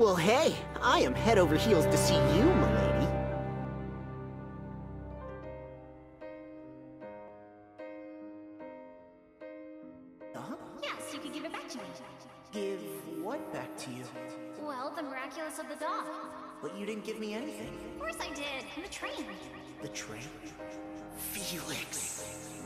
Well, hey, I am head over heels to see you, milady. Huh? Yes, you can give it back to me. Give what back to you? Well, the miraculous of the dog. But you didn't give me anything. Of course I did. And the train. The train? Felix.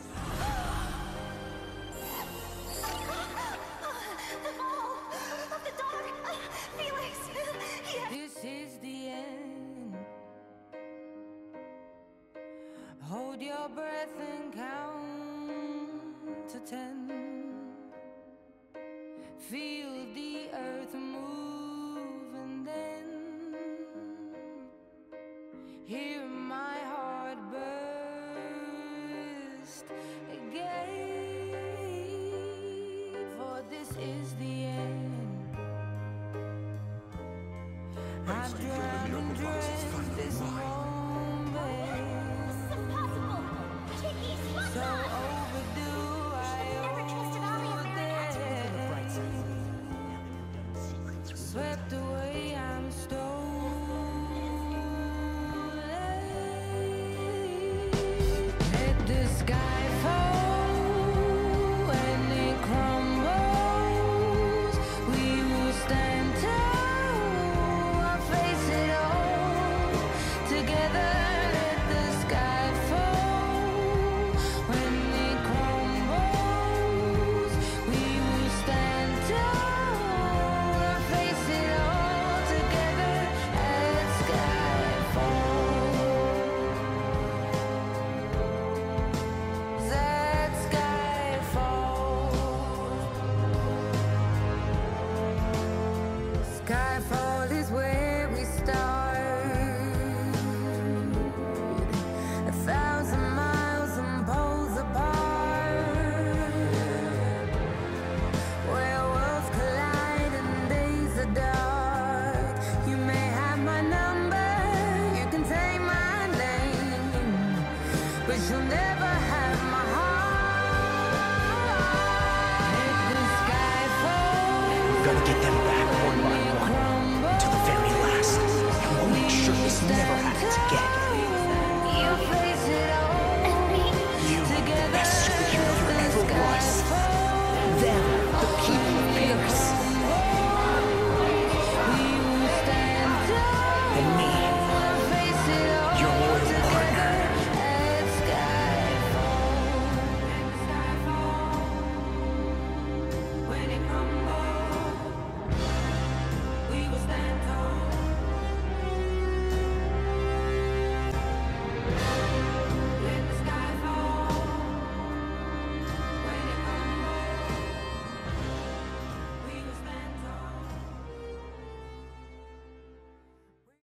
The ball of the dog. Felix. Yes. This is the end. Hold your breath and count to 10. Feel the earth move and then hear my heart burst again. For this is the end. I've drowned and dreamt this moment. This is impossible. Chicky, So overdue, I never trusted Ollie and Mary had to. swept away, I'm stolen. Let the sky fall when it crumbles. We will stand tall, I'll face it all together. Let the sky fall when it crumbles. We will stand tall, I'll face it all together as sky falls. That sky falls. Skyfall is where we start. 1,000 miles and poles apart, where worlds collide and days are dark. You may have my number, you can take my name, but you'll never